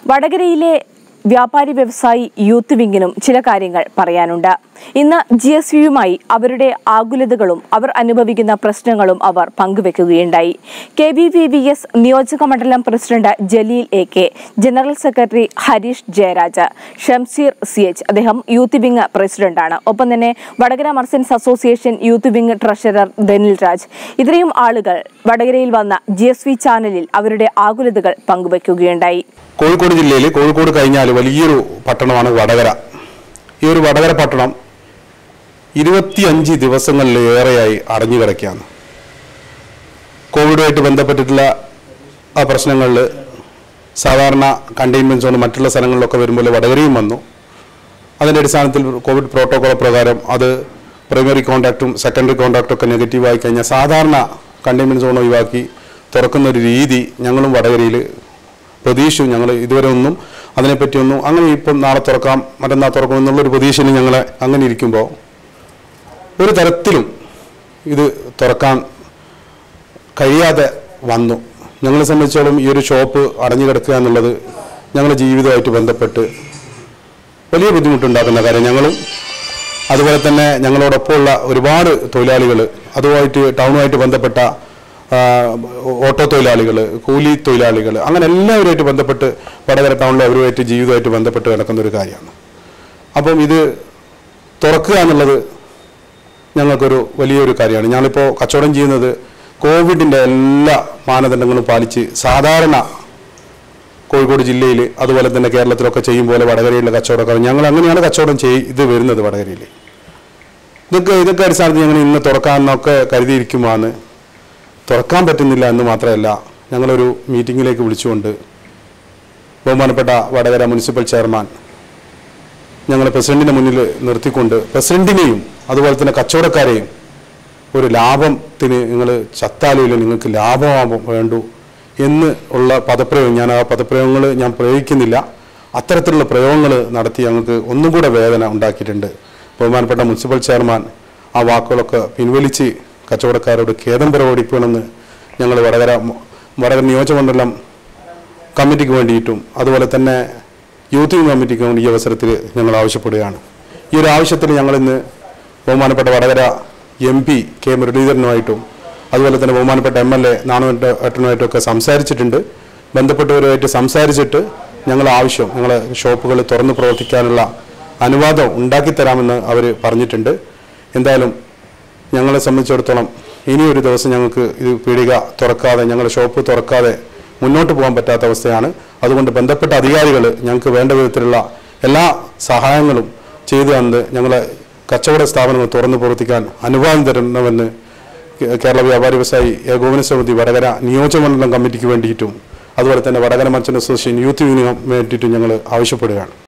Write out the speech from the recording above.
വടകരയിലെ വ്യാപാരി വ്യവസായി യൂത്ത് വിങ്ങിനും ചില കാര്യങ്ങൾ പറയാനുണ്ട്. ഇന്ന് GSVയുമായി അവരുടെ ആകുലതകളും അവർ അനുഭവിക്കുന്ന പ്രശ്നങ്ങളും അവർ പങ്കുവെക്കുകയുണ്ടായി. KVVVS നിയോജക മണ്ഡലം president Jaleel AK, general secretary Harish Jayaraj, Shamseer CH, അദ്ദേഹം യൂത്ത് വിങ് പ്രസിഡന്റാണ്. ഒപ്പം തന്നെ Vadakara merchants association youth wing treasurer Dhanil Raj, ഇത്രയും ആളുകൾ വടകരയിൽ വന്ന GSV ചാനലിൽ അവരുടെ ആകുലതകൾ പങ്കുവെക്കുകയുണ്ടായി. കോഴിക്കോട് ജില്ലയിൽ കോഴിക്കോട് കഴിഞ്ഞാൽ വലിയൊരു പട്ടണമാണ് വടകര. ഈ ഒരു വടകര പട്ടണം 25 ദിവസങ്ങളിലേറെയായി അടഞ്ഞു കിടക്കുകയാണ്. കോവിഡുമായിട്ട് ബന്ധപ്പെട്ടിട്ടുള്ള ആ പ്രശ്നങ്ങളിൽ സാധാരണ കണ്ടെയ്ൻമെന്റ് സോൺ മറ്റുള്ള സ്ഥലങ്ങളിലൊക്കെ വരുമ്പോൾ വടകരയും വന്നു. അതിൻ്റെ അടിസ്ഥാനത്തിൽ കോവിഡ് പ്രോട്ടോകോൾ പ്രകാരം അത് പ്രൈമറി കോൺടാക്റ്റും സെക്കൻഡറി കോൺടാക്റ്റും ഒക്കെ നെഗറ്റീവായി കഴിഞ്ഞാൽ സാധാരണ കണ്ടെയ്ൻമെന്റ് സോൺ ഒഴിവാക്കി തുറക്കുന്നൊരു രീതി ഞങ്ങളും വടകരയിൽ പ്രതീക്ഷിച്ചു. ഞങ്ങൾ ഇതുവരെ ഒന്നും അതിനെപ്പറ്റിയൊന്നും അങ്ങനെ ഇപ്പം നാളെ തുറക്കാം മറ്റന്നാൾ തുറക്കാം എന്നുള്ളൊരു പ്രതീക്ഷയിൽ ഞങ്ങൾ അങ്ങനെ ഇരിക്കുമ്പോൾ ഒരു തരത്തിലും ഇത് തുറക്കാൻ കഴിയാതെ വന്നു. ഞങ്ങളെ സംബന്ധിച്ചോളം ഈ ഒരു ഷോപ്പ് അടഞ്ഞു കിടക്കുക എന്നുള്ളത് ഞങ്ങളുടെ ജീവിതമായിട്ട് ബന്ധപ്പെട്ട് വലിയ ബുദ്ധിമുട്ടുണ്ടാക്കുന്ന കാര്യം. ഞങ്ങളും അതുപോലെ തന്നെ ഞങ്ങളോടൊപ്പമുള്ള ഒരുപാട് തൊഴിലാളികൾ, അതുമായിട്ട് ടൗണുമായിട്ട് ബന്ധപ്പെട്ട ഓട്ടോ തൊഴിലാളികൾ, കൂലി തൊഴിലാളികൾ, അങ്ങനെ എല്ലാവരുമായിട്ട് ബന്ധപ്പെട്ട് വടകര ടൗണിൽ അവരുമായിട്ട് ജീവിതമായിട്ട് ബന്ധപ്പെട്ട് കിടക്കുന്ന ഒരു കാര്യമാണ്. അപ്പം ഇത് തുറക്കുക എന്നുള്ളത് ഞങ്ങൾക്കൊരു വലിയൊരു കാര്യമാണ്. ഞങ്ങളിപ്പോൾ കച്ചവടം ചെയ്യുന്നത് കോവിഡിൻ്റെ എല്ലാ മാനദണ്ഡങ്ങളും പാലിച്ച് സാധാരണ കോഴിക്കോട് ജില്ലയിൽ അതുപോലെ തന്നെ കേരളത്തിലൊക്കെ ചെയ്യും പോലെ വടകരയിലെ കച്ചവടക്കാർ ഞങ്ങൾ അങ്ങനെയാണ് കച്ചവടം ഇത് വരുന്നത്. വടകരയിൽ ഇതൊക്കെ അടിസ്ഥാനത്തിൽ ഞങ്ങൾ ഇന്ന് തുറക്കാമെന്നൊക്കെ കരുതിയിരിക്കുമ്പോൾ തുറക്കാൻ പറ്റുന്നില്ല എന്ന് മാത്രമല്ല, ഞങ്ങളൊരു മീറ്റിങ്ങിലേക്ക് വിളിച്ചുകൊണ്ട് ബഹുമാനപ്പെട്ട വടകര മുനിസിപ്പൽ ചെയർമാൻ ഞങ്ങൾ പ്രസിഡന്റിന് മുന്നിൽ നിർത്തിക്കൊണ്ട് പ്രസിഡന്റിനെയും അതുപോലെ തന്നെ കച്ചവടക്കാരെയും ഒരു ലാഭത്തിന് നിങ്ങൾ ചത്താലുമില്ല, നിങ്ങൾക്ക് ലാഭമാകും വേണ്ടു എന്ന് ഉള്ള പദപ്രയോഗം, ഞാൻ ആ പദപ്രയോഗങ്ങൾ ഞാൻ പ്രയോഗിക്കുന്നില്ല, അത്തരത്തിലുള്ള പ്രയോഗങ്ങൾ നടത്തി ഞങ്ങൾക്ക് ഒന്നും കൂടെ വേദന ഉണ്ടാക്കിയിട്ടുണ്ട്. ബഹുമാനപ്പെട്ട മുനിസിപ്പൽ ചെയർമാൻ ആ വാക്കുകളൊക്കെ പിൻവലിച്ച് കച്ചവടക്കാരോട് ഖേദം പ്രകടിപ്പിക്കണമെന്ന് ഞങ്ങൾ വടകര നിയോജകമണ്ഡലം കമ്മിറ്റിക്ക് വേണ്ടിയിട്ടും അതുപോലെ തന്നെ യൂത്ത് കമ്മിറ്റിക്ക് വേണ്ടി ഈ അവസരത്തിൽ ഞങ്ങൾ ആവശ്യപ്പെടുകയാണ്. ഈ ഒരു ആവശ്യത്തിൽ ഞങ്ങളിന്ന് ബഹുമാനപ്പെട്ട വടകര MP K മുരളീധരനുമായിട്ടും അതുപോലെ തന്നെ ബഹുമാനപ്പെട്ട MLA നാണുവേട്ടനുമായിട്ടൊക്കെ സംസാരിച്ചിട്ടുണ്ട്. ബന്ധപ്പെട്ടവരുമായിട്ട് സംസാരിച്ചിട്ട് ഞങ്ങൾ ആവശ്യം ഞങ്ങളെ ഷോപ്പുകൾ തുറന്ന് പ്രവർത്തിക്കാനുള്ള അനുവാദം ഉണ്ടാക്കിത്തരാമെന്ന് അവർ പറഞ്ഞിട്ടുണ്ട്. എന്തായാലും ഞങ്ങളെ സംബന്ധിച്ചിടത്തോളം ഇനിയൊരു ദിവസം ഞങ്ങൾക്ക് ഇത് പീടിക തുറക്കാതെ, ഞങ്ങളുടെ ഷോപ്പ് തുറക്കാതെ മുന്നോട്ട് പോകാൻ പറ്റാത്ത അവസ്ഥയാണ്. അതുകൊണ്ട് ബന്ധപ്പെട്ട അധികാരികൾ ഞങ്ങൾക്ക് വേണ്ട വിധത്തിലുള്ള എല്ലാ സഹായങ്ങളും ചെയ്തു തന്ന് ഞങ്ങളെ കച്ചവട സ്ഥാപനങ്ങൾ തുറന്നു പ്രവർത്തിക്കാൻ അനുവാദം തരണമെന്ന് കേരള വ്യാപാരി വ്യവസായി ഏകോപന സമിതി വടകര നിയോജകമണ്ഡലം കമ്മിറ്റിക്ക് വേണ്ടിയിട്ടും അതുപോലെ തന്നെ വടകര മർച്ചന്റ് അസോസിയേഷൻ യൂത്ത് യൂണിയന് വേണ്ടിയിട്ടും ഞങ്ങൾ ആവശ്യപ്പെടുകയാണ്.